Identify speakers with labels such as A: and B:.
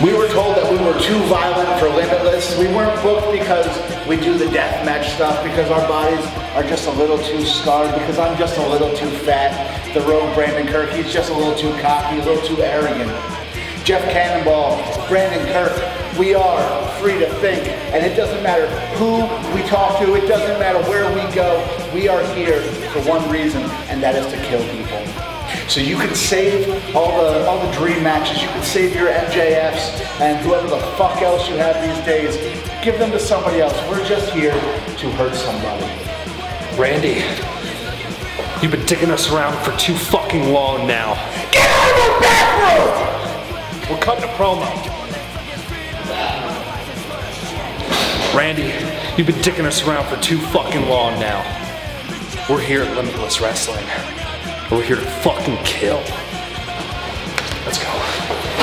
A: We were told that we were too violent for Limitless. We weren't booked because we do the deathmatch stuff, because our bodies are just a little too scarred, because I'm just a little too fat. The rogue Brandon Kirk, he's just a little too cocky, a little too arrogant. Jeff Cannonball, Brandon Kirk, we are free to think, and it doesn't matter who we talk to, it doesn't matter where we go, we are here for one reason, and that is to kill people. So you can save all the dream matches, you can save your MJFs and whoever the fuck else you have these days, give them to somebody else. We're just here to hurt somebody.
B: Randy, you've been dicking us around for too fucking long now.
A: Get out of the bathroom!
B: We're cutting a promo. Randy, you've been dicking us around for too fucking long now. We're here at Limitless Wrestling. We're here to fucking kill. Let's go.